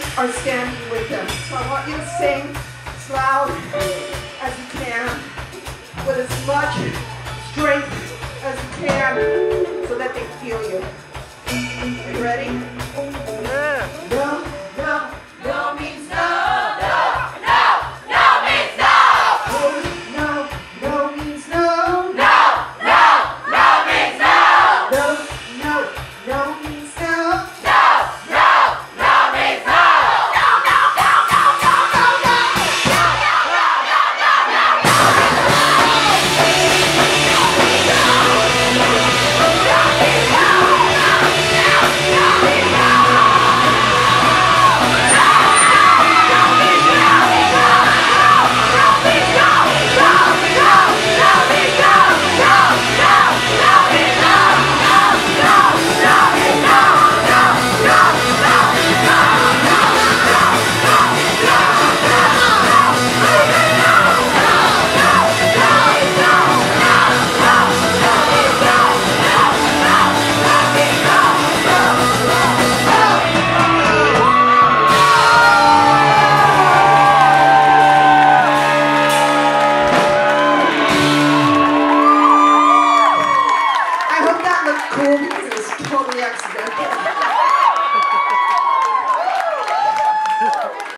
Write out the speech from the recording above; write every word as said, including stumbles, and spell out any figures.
are standing with them. So I want you to sing as loud as you can, with as much strength as you can, so that they feel you. Are you ready? Yeah. No.